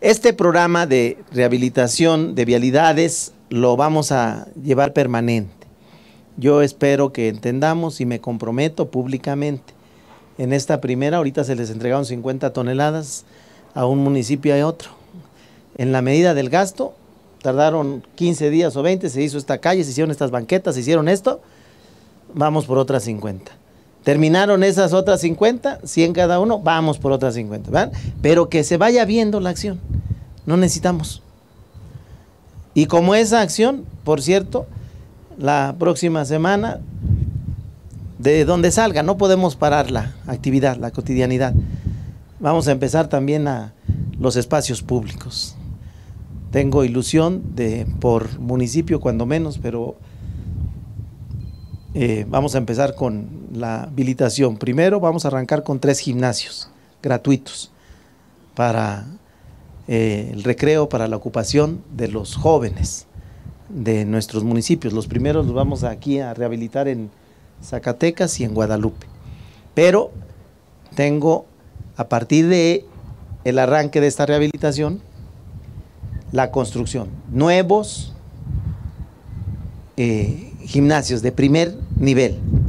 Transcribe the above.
Este programa de rehabilitación de vialidades lo vamos a llevar permanente. Yo espero que entendamos y me comprometo públicamente. En esta primera, ahorita se les entregaron 50 toneladas a un municipio y a otro. En la medida del gasto, tardaron 15 días o 20, se hizo esta calle, se hicieron estas banquetas, se hicieron esto, vamos por otras 50. Terminaron esas otras 50, 100 cada uno, vamos por otras 50, ¿verdad? Pero que se vaya viendo la acción, no necesitamos. Y como esa acción, por cierto, la próxima semana, de donde salga, no podemos parar la actividad, la cotidianidad. Vamos a empezar también a los espacios públicos. Tengo ilusión de, por municipio cuando menos, pero vamos a empezar con la habilitación. Primero vamos a arrancar con 3 gimnasios gratuitos para el recreo, para la ocupación de los jóvenes de nuestros municipios. Los primeros los vamos aquí a rehabilitar en Zacatecas y en Guadalupe. Pero tengo, a partir de el arranque de esta rehabilitación, la construcción, nuevos gimnasios de primer nivel.